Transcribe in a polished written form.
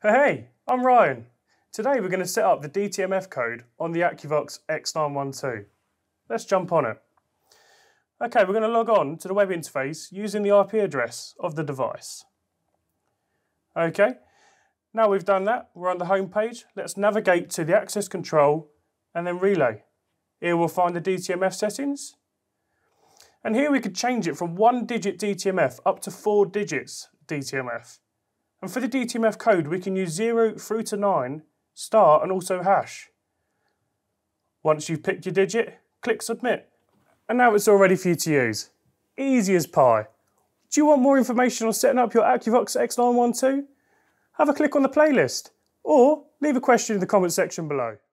Hey, I'm Ryan. Today we're going to set up the DTMF code on the Akuvox X912. Let's jump on it. Okay, we're going to log on to the web interface using the IP address of the device. Okay, now we've done that, we're on the home page. Let's navigate to the access control and then relay. Here we'll find the DTMF settings. And here we could change it from 1-digit DTMF up to 4 digits DTMF. And for the DTMF code, we can use 0 through to 9, star and also hash. Once you've picked your digit, click submit. And now it's all ready for you to use. Easy as pie. Do you want more information on setting up your Akuvox X912? Have a click on the playlist or leave a question in the comment section below.